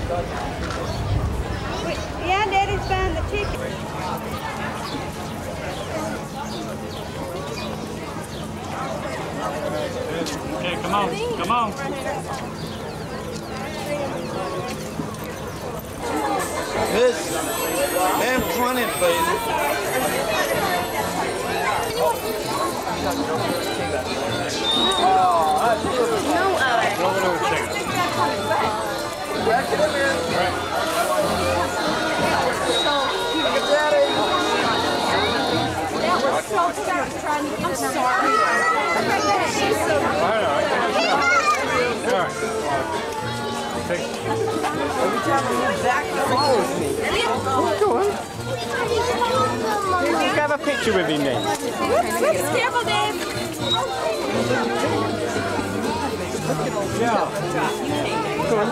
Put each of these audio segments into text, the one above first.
Yeah, Daddy's buying the ticket. Okay, come on, come on. Miss, damn 20, please. I'm sorry. Every time I move back, he follows me. Go on. You have a picture with him then. Whoops, careful, Dave. Yeah. Go on.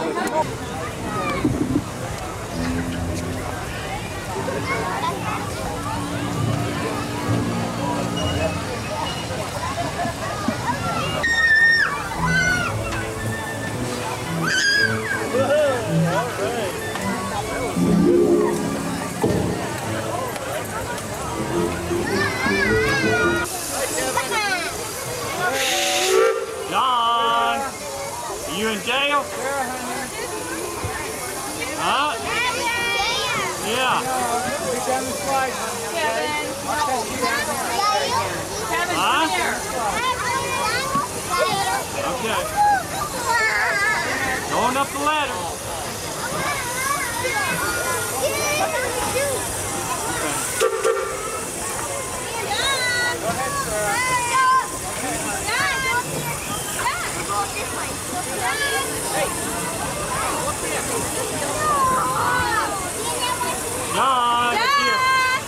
John, are you in jail? Huh? Yeah. Huh? Okay. Going up the ladder. John, it's here.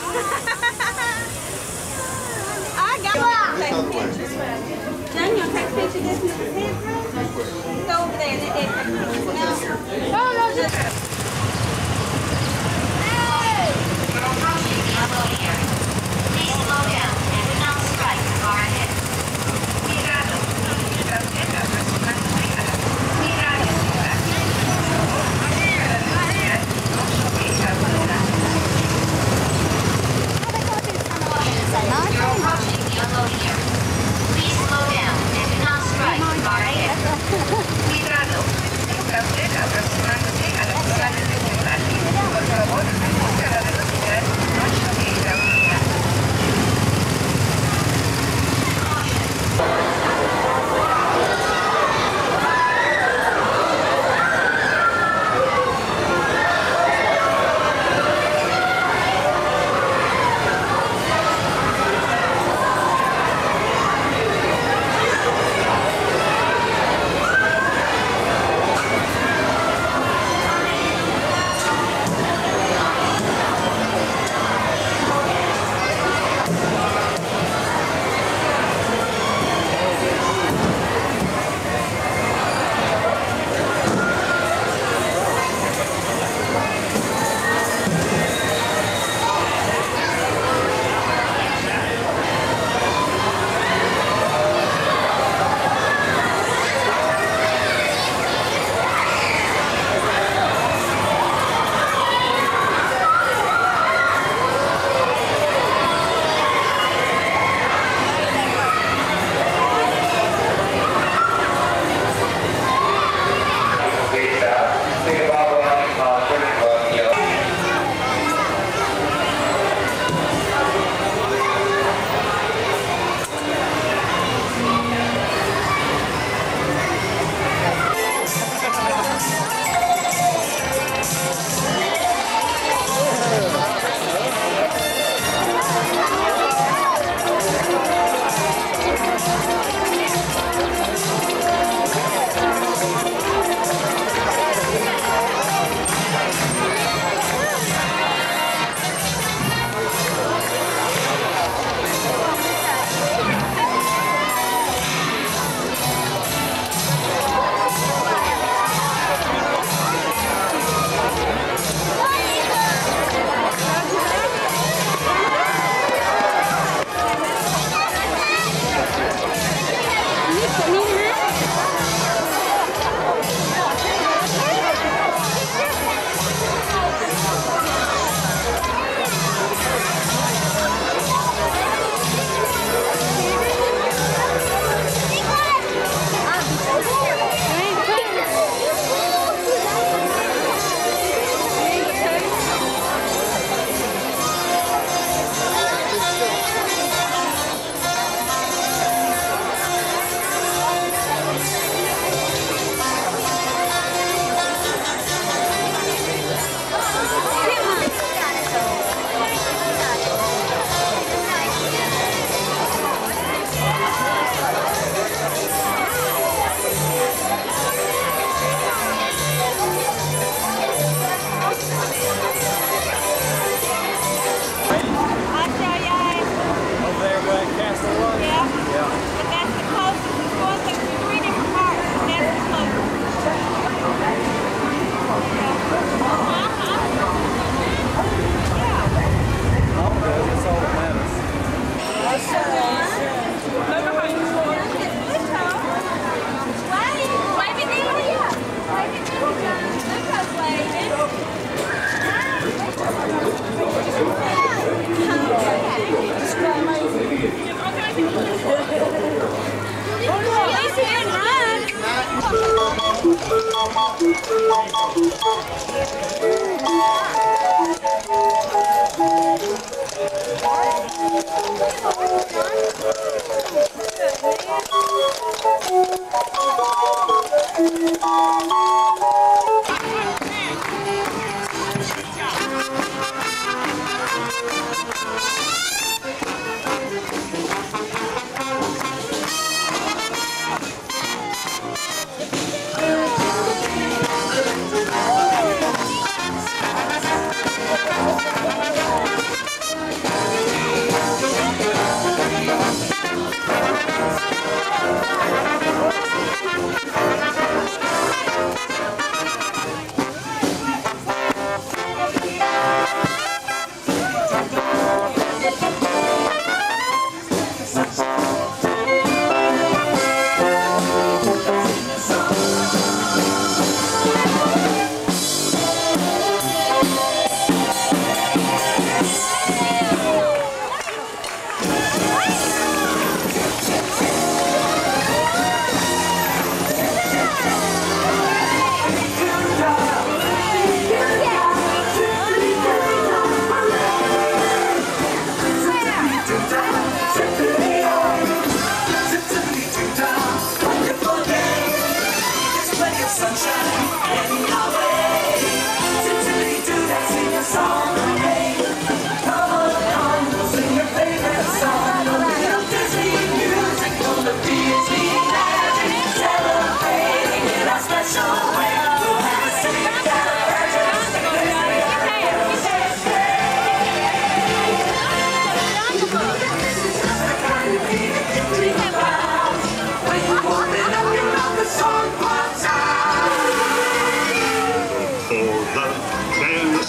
I got take pictures. John, you'll take pictures of this in the bedroom? Go over there and let Dad take pictures. No, just... Please slow down and do not strike far ahead. You're approaching the unloading area. Please slow down and do not strike far ahead.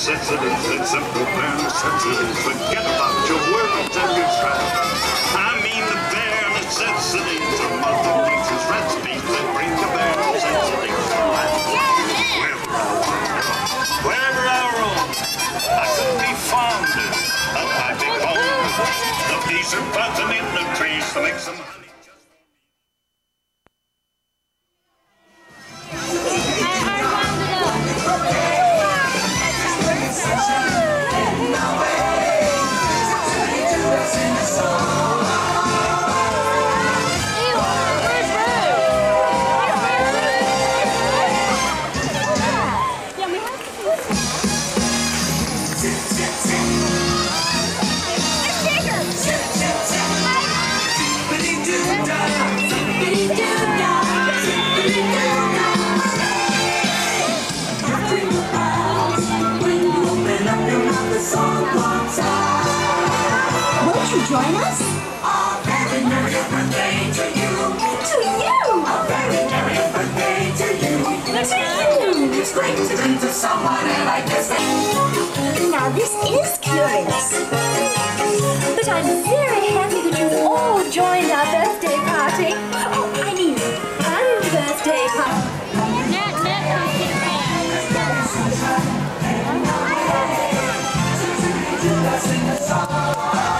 necessities and simple bare necessities. Forget about your worries and your strife. I mean the bare necessities of Mother Nature's recipes that bring the bare necessities to life. Wherever I roam, I couldn't be fonder of my big home. The bees are buzzing in the trees to make some honey. Won't you join us? A very merry birthday to you. To you! A very merry birthday to you. To you! It's great to be to someone like this. Now this is curious. But I'm very happy that you've all joined our birthday party. Oh, I mean, birthday party. Sing a song.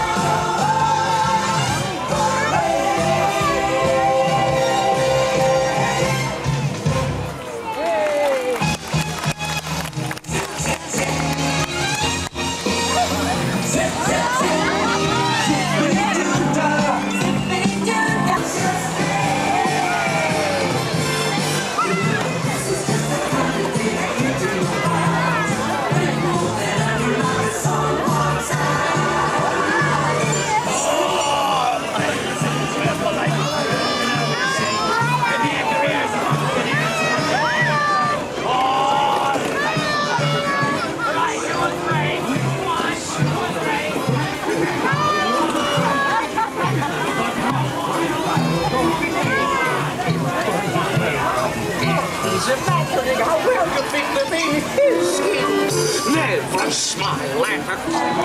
Where do you think the baby is? Never smile at her.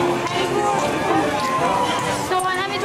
So what have you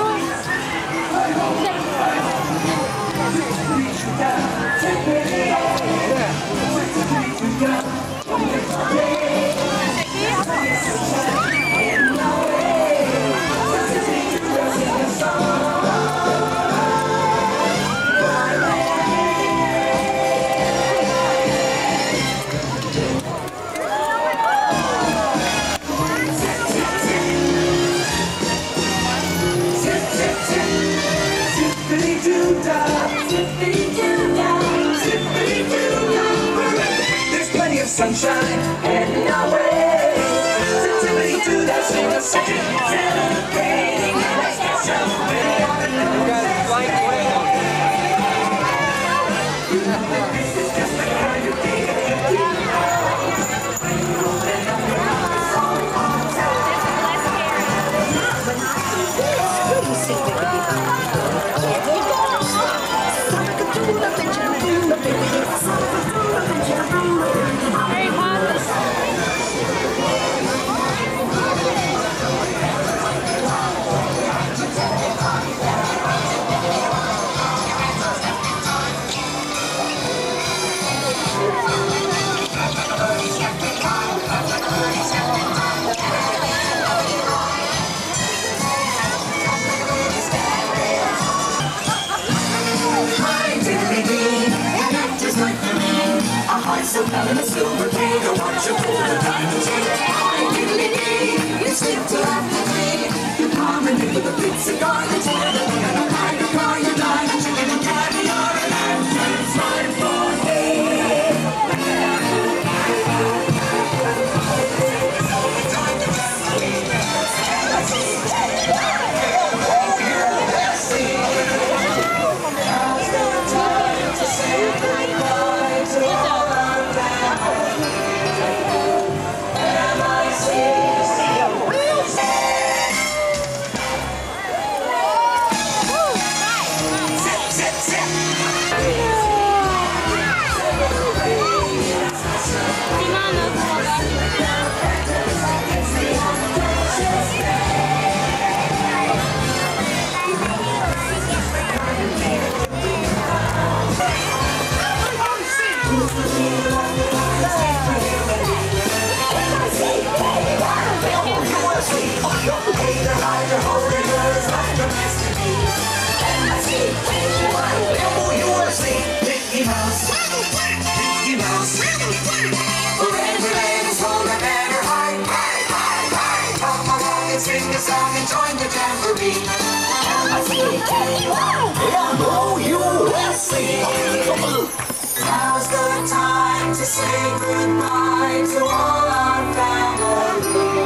There's plenty of sunshine heading our way. Tippity-doo, that's in a second. Celebrating, let's get celebrating. This is just the kind of day that join the jamboree. M-O-U-S-E. Now's the time to say goodbye to all our family.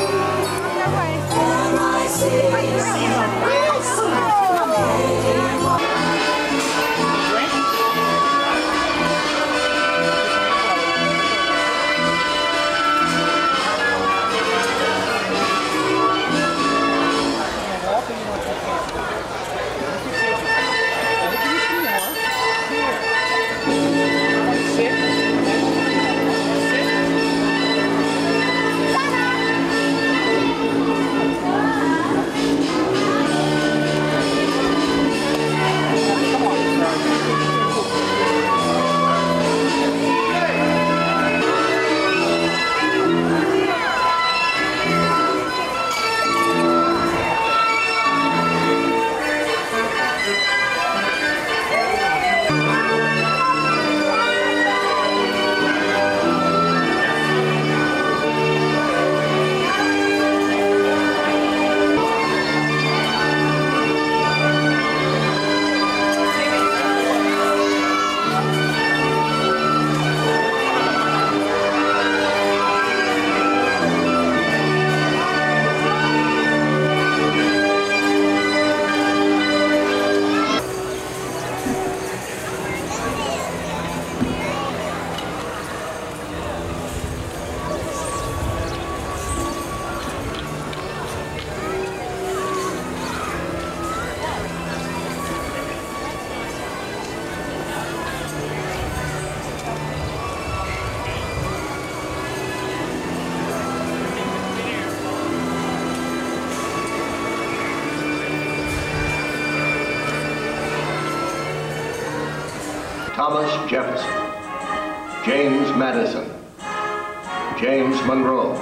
Thomas Jefferson, James Madison, James Monroe,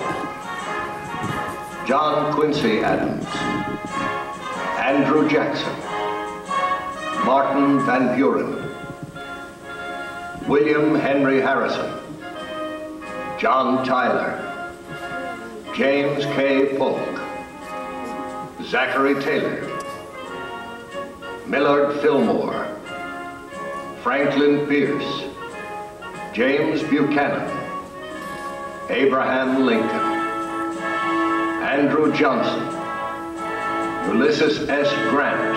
John Quincy Adams, Andrew Jackson, Martin Van Buren, William Henry Harrison, John Tyler, James K. Polk, Zachary Taylor, Millard Fillmore, Franklin Pierce, James Buchanan, Abraham Lincoln, Andrew Johnson, Ulysses S. Grant,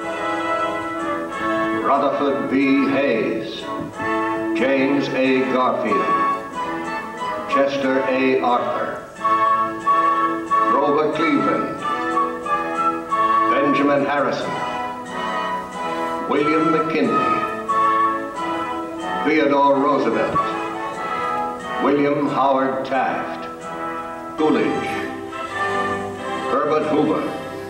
Rutherford B. Hayes, James A. Garfield, Chester A. Arthur, Grover Cleveland, Benjamin Harrison, William McKinley, Theodore Roosevelt, William Howard Taft, Coolidge, Herbert Hoover,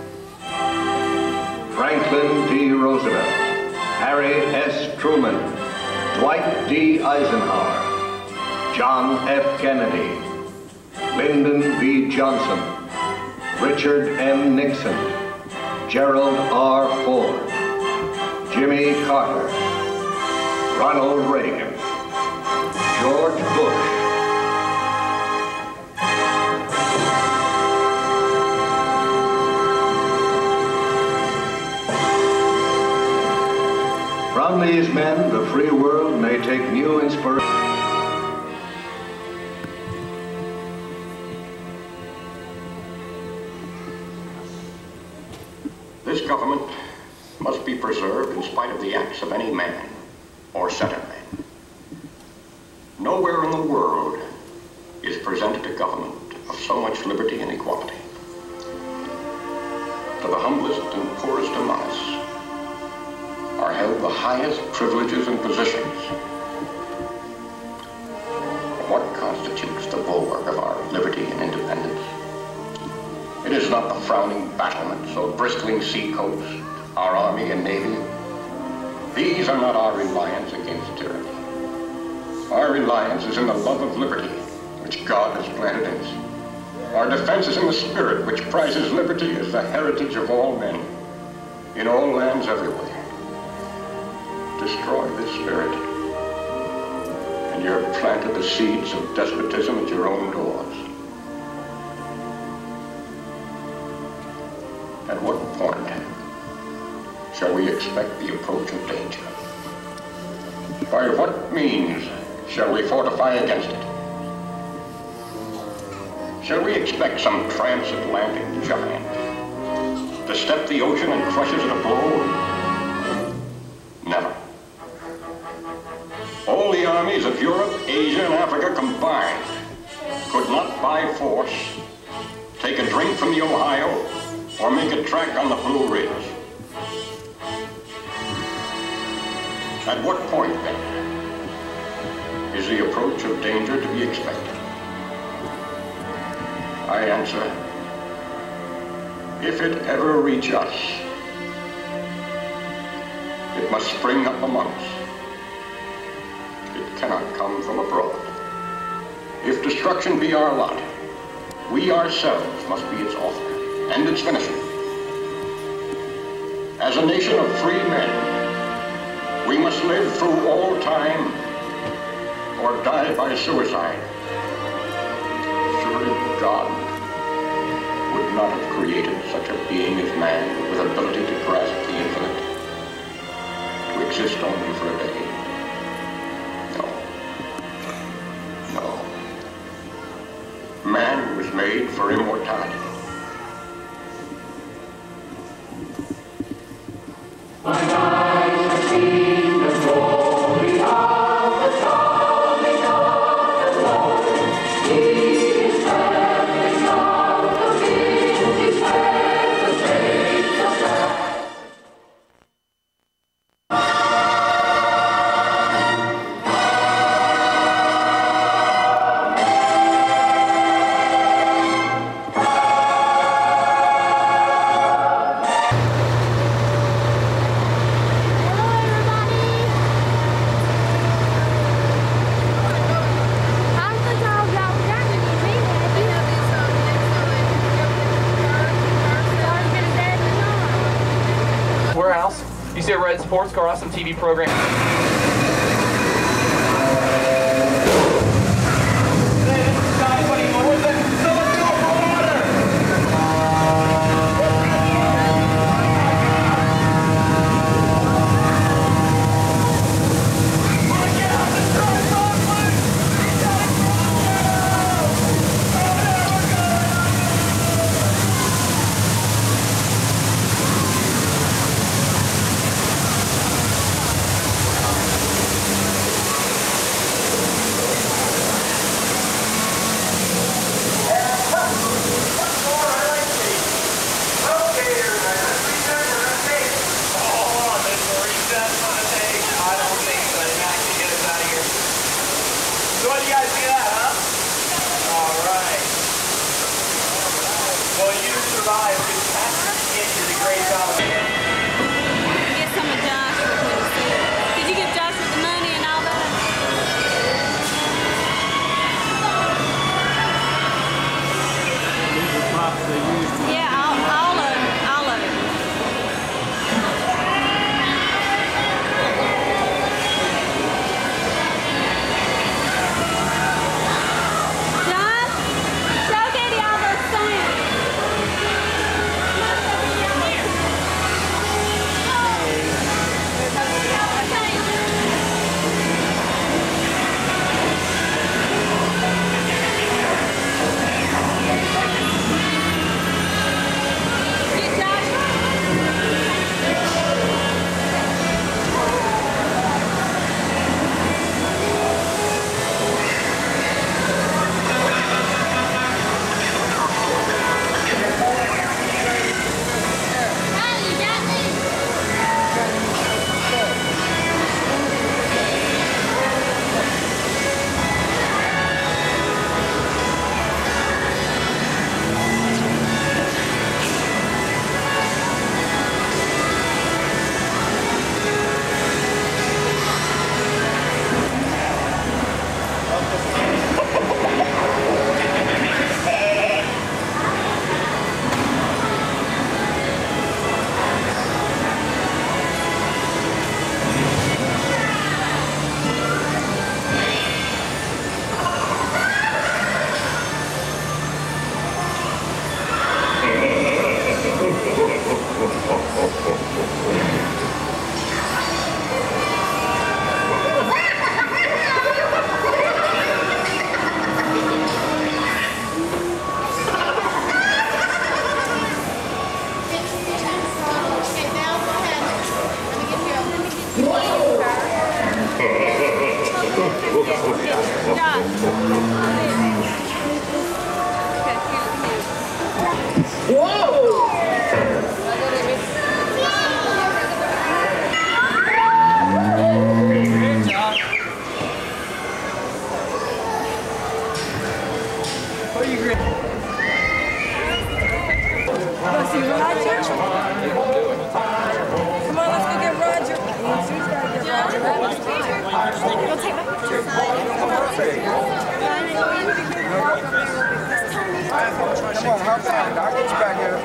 Franklin D. Roosevelt, Harry S. Truman, Dwight D. Eisenhower, John F. Kennedy, Lyndon B. Johnson, Richard M. Nixon, Gerald R. Ford, Jimmy Carter, Ronald Reagan, George Bush, from these men, the free world may take new inspiration. This government must be preserved in spite of the acts of any man or set of men. Nowhere in the world is presented a government of so much liberty and equality. To the humblest and poorest among us are held the highest privileges and positions. What constitutes the bulwark of our liberty and independence? It is not the frowning battlements or bristling sea coast, our army and navy. These are not our reliance against tyranny. Our reliance is in the love of liberty, which God has planted in us. Our defense is in the spirit which prizes liberty as the heritage of all men, in all lands everywhere. Destroy this spirit, and you have planted the seeds of despotism at your own doors. shall we expect the approach of danger? By what means shall we fortify against it? Shall we expect some transatlantic giant to step the ocean and crush us at a blow? Never. All the armies of Europe, Asia, and Africa combined could not by force take a drink from the Ohio or make a track on the Blue Ridge. At what point, then, is the approach of danger to be expected? I answer, if it ever reach us, it must spring up among us. It cannot come from abroad. If destruction be our lot, we ourselves must be its author and its finisher. As a nation of free men, we must live through all time or die by suicide. Surely God would not have created such a being as man with ability to grasp the infinite, to exist only for a day. No. Man was made for immortality. Warehouse. You see a red sports car, awesome TV program. Come on, hop down. I'll get you back here.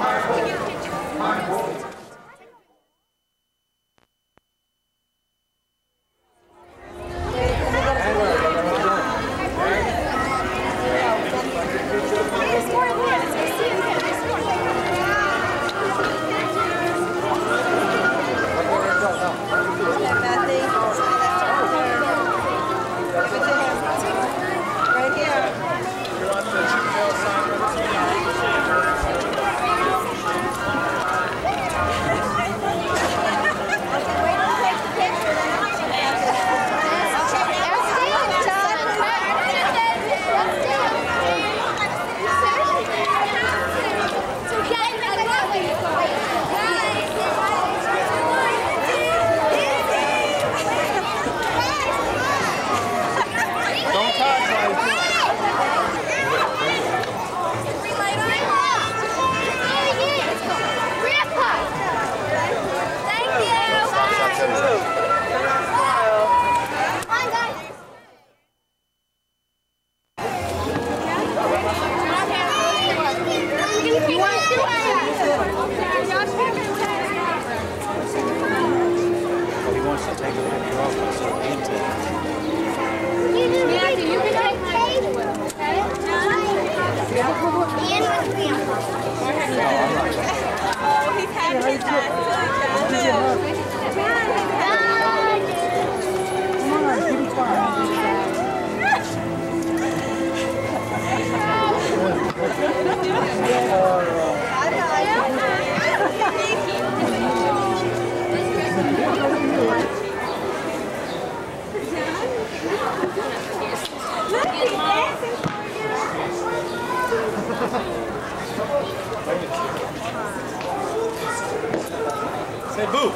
Say boo.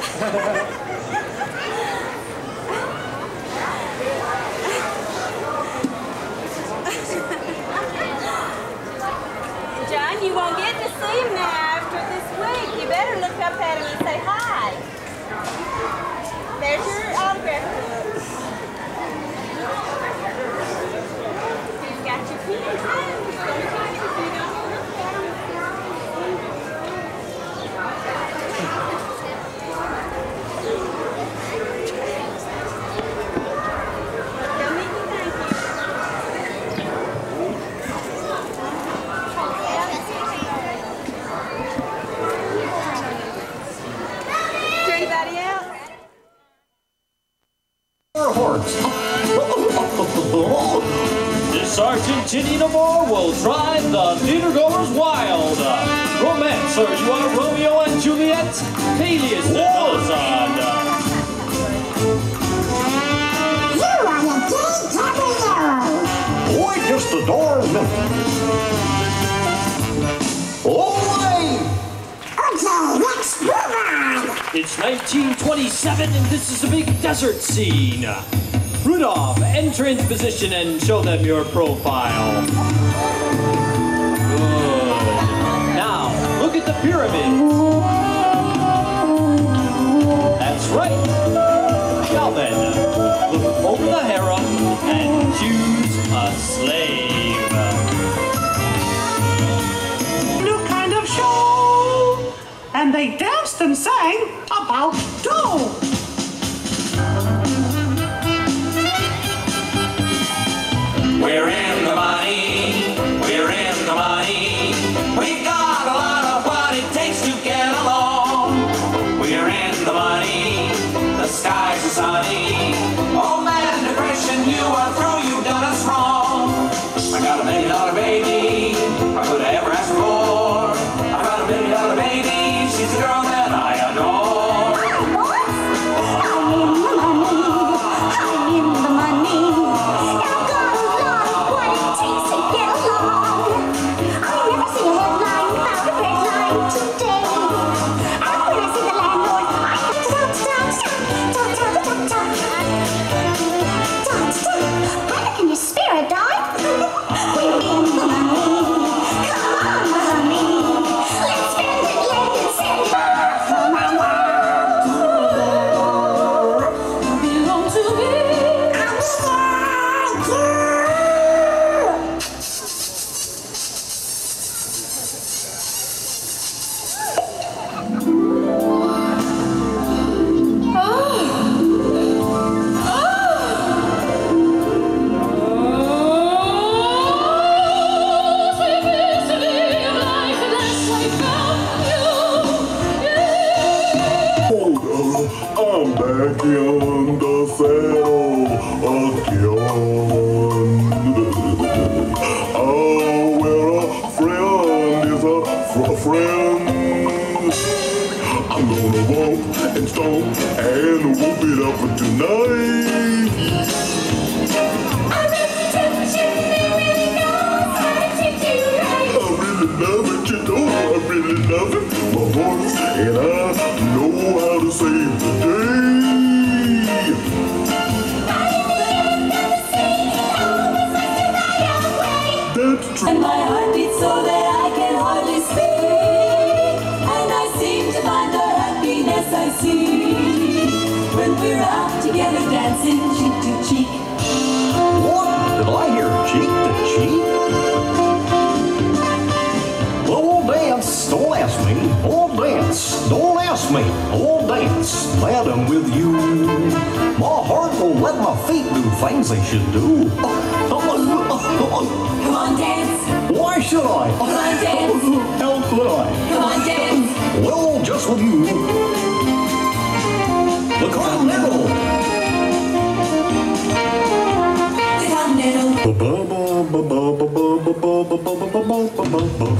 John, you won't get to see him now after this week. You better look up at him and say hi. There's your autograph book. He's got your pen. Sergeant Ginny Navarre will drive the theatergoers wild. Romancer, you want Romeo and Juliet? Peleus and Melisande. You are a gay caballero. Boy, just adore me. Away! Okay, let's move on. It's 1927 and this is a big desert scene. Rudolph, enter into position and show them your profile. Good. Now, look at the pyramid. That's right. Now then, look over the harem and choose a slave. New kind of show. And they danced and sang about dough. We're in the money, we're in the money. We've got a lot of what it takes to get along. We're in the money, the skies are sunny. Oh man, depression, you are through, you've done us song and whoop it up tonight. I really love it, you know, I really love it. My voice, and I know how to save the day. That's true. And my heart beats so that I can hardly speak. And I seem to find the happiness I see when we're out together dancing cheek to cheek. What? Did I hear cheek to cheek? Well, we'll dance, don't ask me. We'll dance, don't ask me. We'll dance, glad I'm with you. My heart will let my feet do things they should do. Come on, dance. Why should I? Come on, dance. How could I? Come on, dance. Well, just with you. The Continental. The Continental.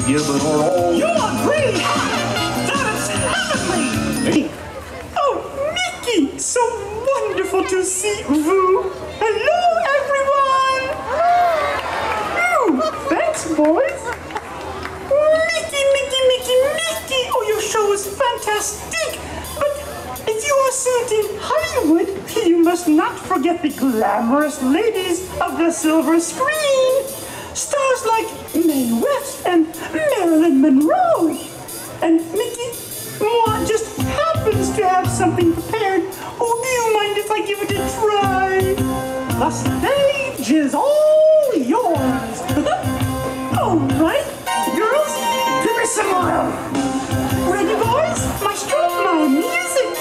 giving her all. You agree? That is heavenly! Oh, Mickey! So wonderful to see you! Hello, everyone! Oh, thanks, boys! Mickey! Oh, your show is fantastic! But if you are seen in Hollywood, you must not forget the glamorous ladies of the silver screen! Stars like Mae West and Marilyn Monroe! And Mickey, one just happens to have something prepared. Oh, do you mind if I give it a try? The stage is all yours! All right, girls, give me some room. Ready, boys? My music.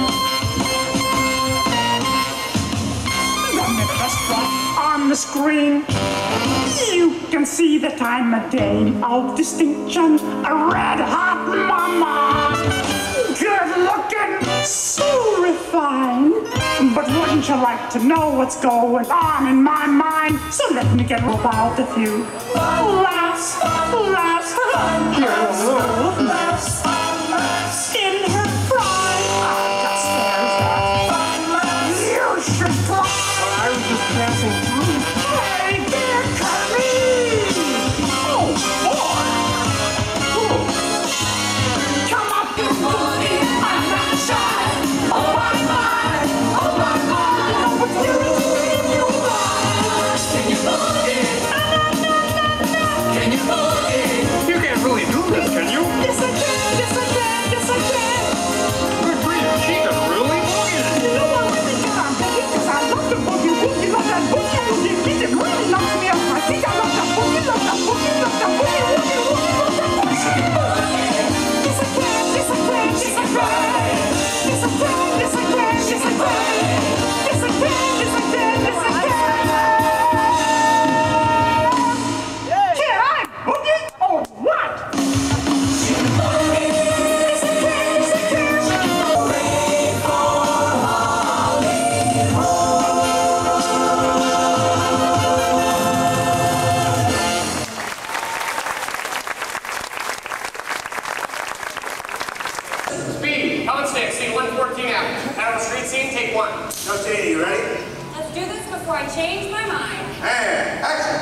The minute on the screen, you can see that I'm a dame of distinction, a red-hot mama. Good looking, so refined. But wouldn't you like to know what's going on in my mind? So let me get about a few laughs. Here's a little laughs. In her prime, I've got stares that you should try. I was just passing through. Hey there, Curly! Oh, boy! Come up and boogie, I'm not shy. Oh my my, know what you want. Can you boogie? Can you boogie? You can't really do this, can you? Yes, I can. Good grief, she can really boogie. You know what really can? Because I love the boogie. Love that boogie. It really knocks me off my feet. I love that boogie. Love that boogie. Love that boogie. Love that boogie. Yes, I can. Yes, I can. Yes, I can. Yes, I can. Yes, I can. Yes, I can. Yes, I can. Yes, I can. Yes, I can. Can I boogie or what? Speed, come and stick, scene 114 out. Out of the street scene, take one. Okay, you ready? Let's do this before I change my mind. And action!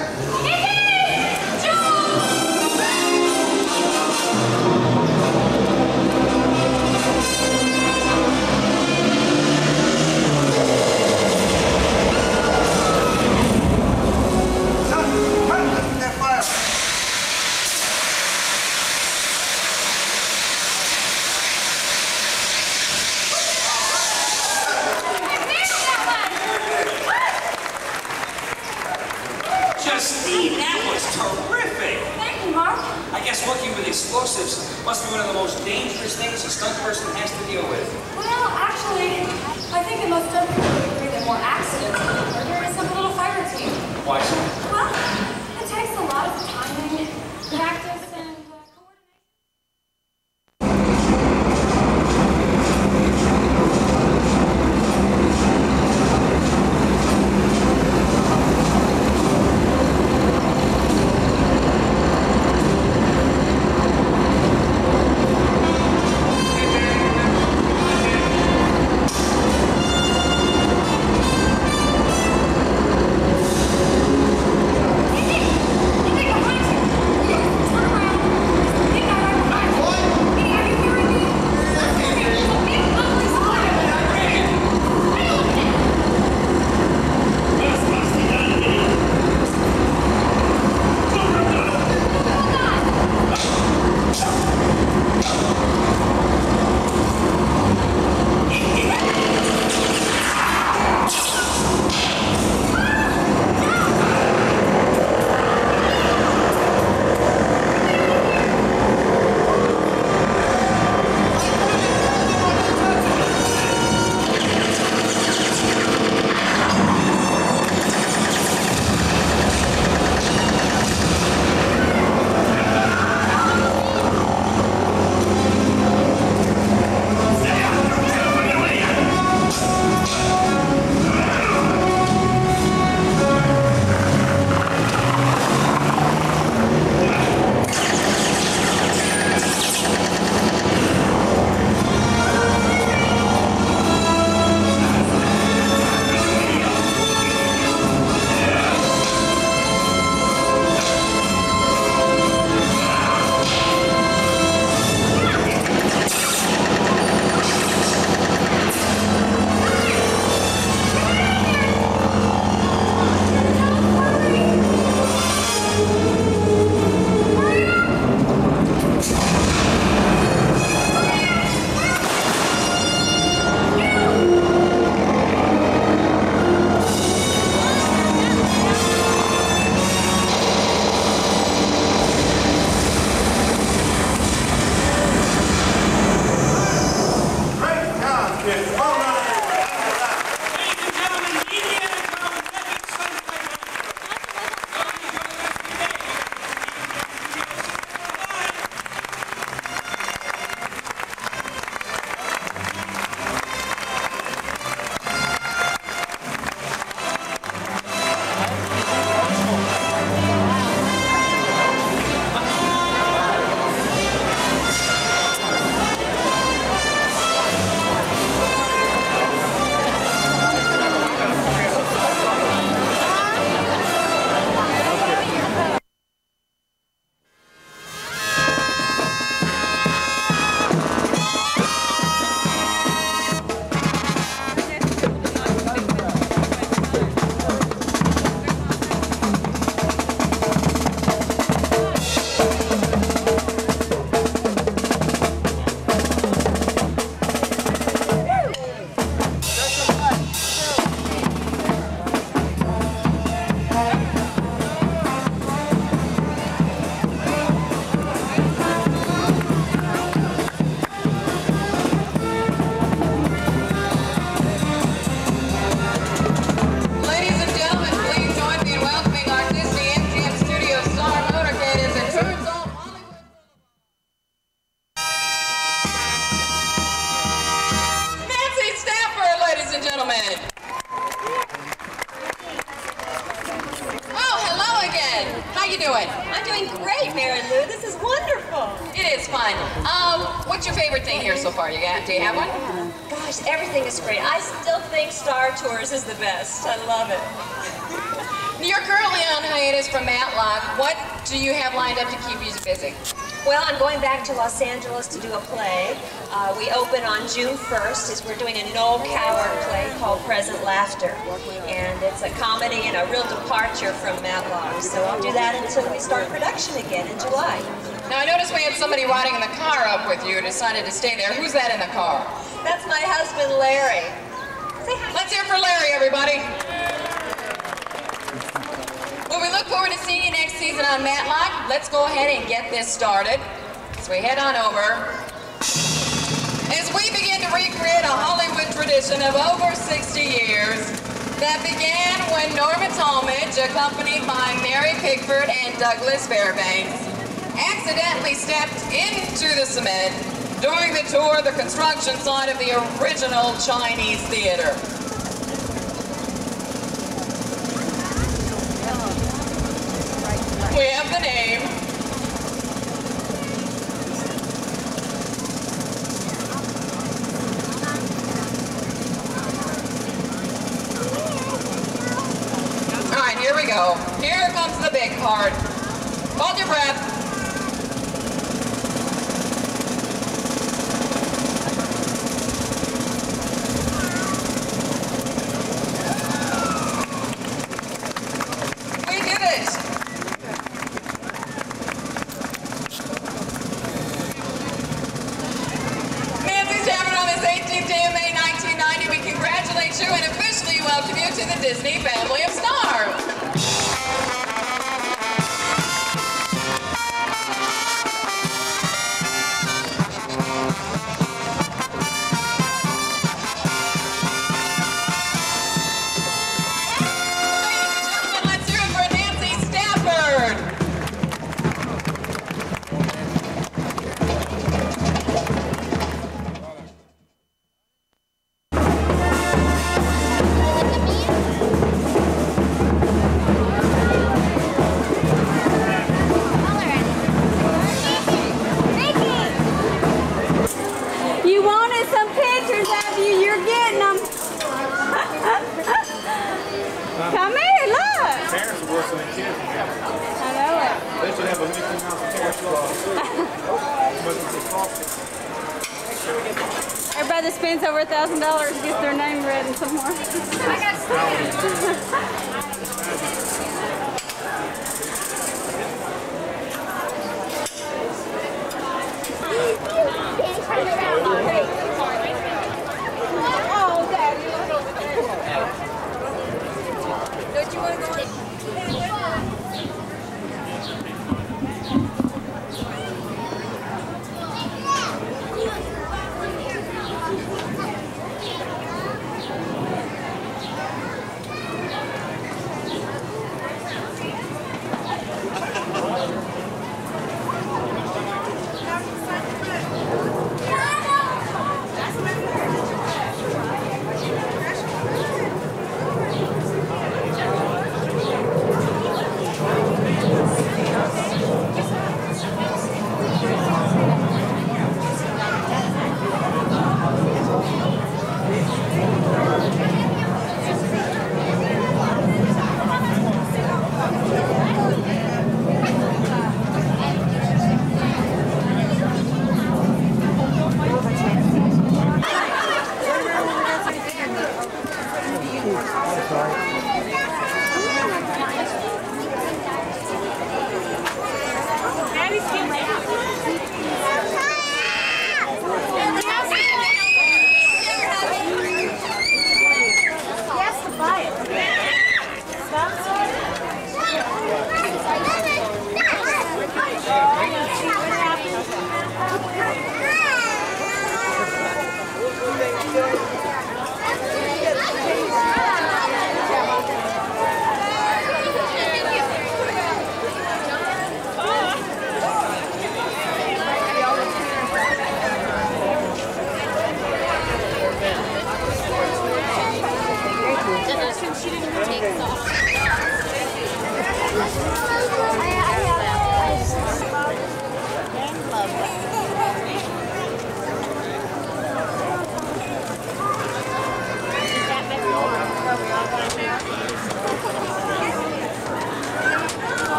Justine, that was terrific! Thank you, Mark. I guess working with explosives must be one of the most dangerous things a stunt person has to deal with. Well, actually, I think it most definitely agree that more accidents than murder is like a little fire team. Why so? Well, it takes a lot of timing, practice, and you doing? I'm doing great, Mary Lou. This is wonderful. It is fun. What's your favorite thing here so far? Do you have one? Gosh, everything is great. I still think Star Tours is the best. I love it. You're currently on hiatus from Matlock. What do you have lined up to keep you busy? Well, I'm going back to Los Angeles to do a play. We open on June 1st. We're doing a Noel Coward play called Present Laughter. And it's a comedy and a real departure from Matlock. So I'll do that until we start production again in July. Now, I noticed we had somebody riding in the car up with you who decided to stay there. Who's that in the car? That's my husband, Larry. Say hi. Let's hear for Larry, everybody. Well, we look forward to seeing you next season on Matlock. Let's go ahead and get this started. So we head on over. As we begin to recreate a Hollywood tradition of over 60 years that began when Norma Talmadge, accompanied by Mary Pickford and Douglas Fairbanks, accidentally stepped into the cement during the tour of the construction site of the original Chinese theater. We have the name. All right, here we go. Here comes the big part. Hold your breath. We did it. We congratulate you and officially welcome you to the Disney family of stars. Let's hear it for Nancy Stafford. You wanted some pictures of you, you're getting them. Come here, look. Parents are worse than the kids. I know it. They should have a Mickey Mouse cash law. Everybody that spends over $1,000 gets their name written somewhere. Oh, Daddy, look over there. Don't you want to go in?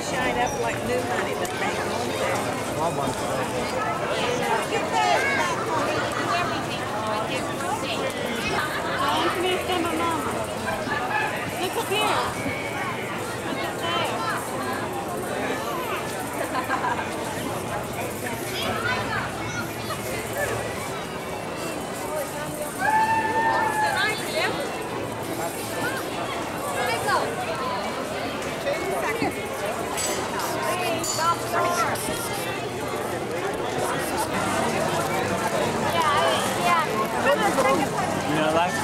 shine up like new money, but they don't there. Look up here. You know, like.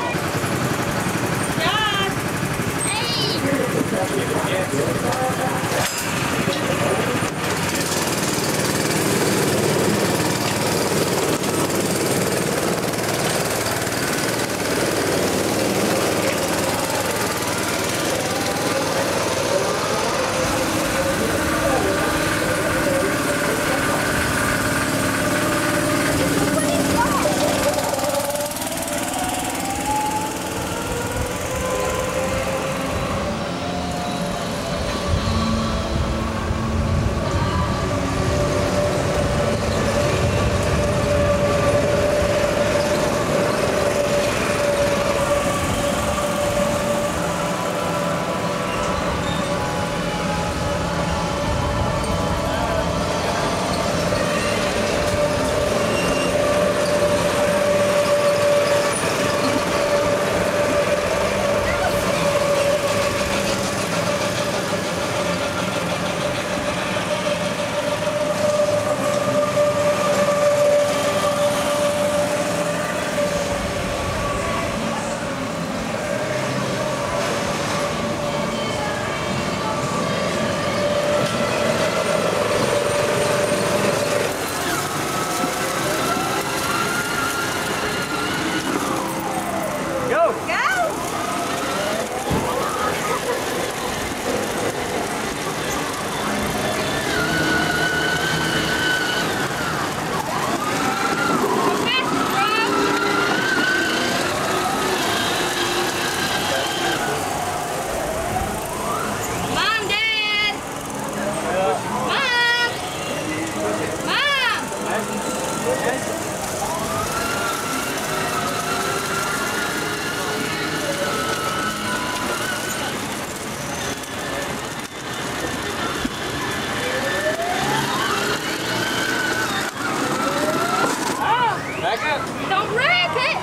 Don't wreck it!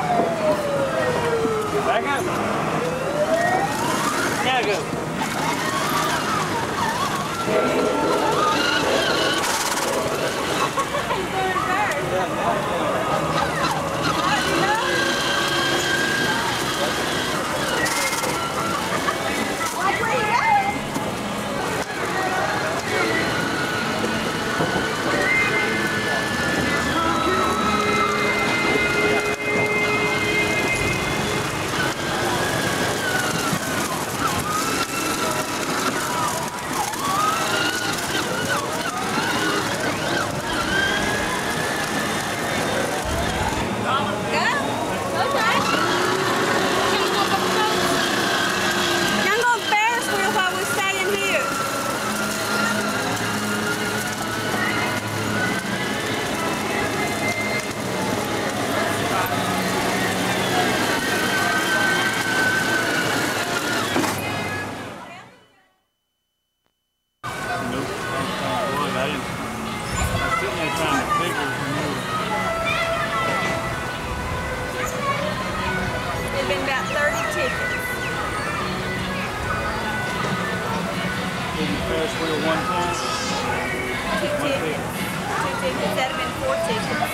Back up. Gotta go. There've been about 30 tickets. Ferris wheel one time? Two tickets. That'd have been 4 tickets.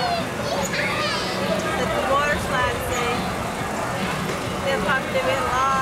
But the water slide, see, they'll probably do it a lot.